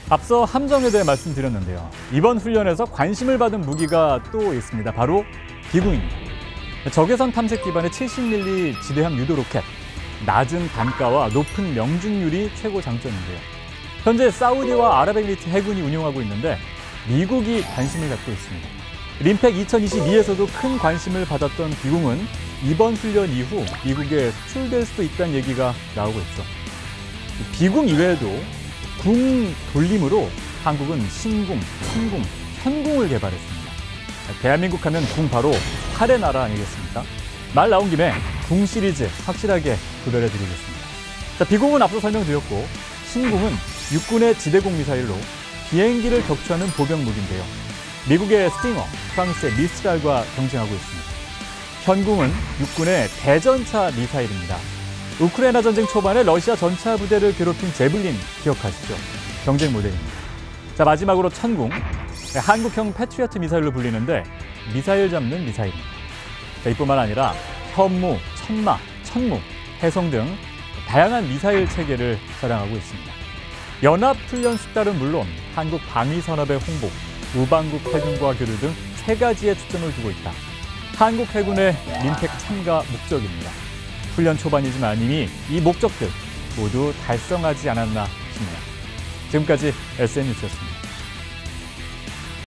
앞서 함정에 대해 말씀드렸는데요. 이번 훈련에서 관심을 받은 무기가 또 있습니다. 바로 비궁입니다. 적외선 탐색 기반의 70mm 지대함 유도 로켓. 낮은 단가와 높은 명중률이 최고 장점인데요. 현재 사우디와 아랍에미리트 해군이 운용하고 있는데 미국이 관심을 갖고 있습니다. 림팩 2022에서도 큰 관심을 받았던 비궁은 이번 훈련 이후 미국에 수출될 수도 있다는 얘기가 나오고 있죠. 비궁 이외에도 궁 돌림으로 한국은 신궁, 천궁, 현궁을 개발했습니다. 대한민국 하면 궁 바로 칼의 나라 아니겠습니까? 말 나온 김에 궁 시리즈 확실하게 구별해드리겠습니다. 자, 비궁은 앞서 설명드렸고 신궁은 육군의 지대공 미사일로 비행기를 격추하는 보병 무기인데요. 미국의 스팅어, 프랑스의 미스랄과 경쟁하고 있습니다. 현궁은 육군의 대전차 미사일입니다. 우크라이나 전쟁 초반에 러시아 전차 부대를 괴롭힌 제블린 기억하시죠? 경쟁 모델입니다. 자, 마지막으로 천궁, 한국형 패트리어트 미사일로 불리는데 미사일 잡는 미사일입니다. 자, 이뿐만 아니라 현무, 천마, 천무, 해성 등 다양한 미사일 체계를 자랑하고 있습니다. 연합훈련 수달은 물론 한국 방위산업의 홍보, 우방국 해군과 교류 등 3가지에 초점을 두고 있다. 한국 해군의 림팩 참가 목적입니다. 훈련 초반이지만 이미 이 목적들 모두 달성하지 않았나 싶네요. 지금까지 SNN뉴스였습니다.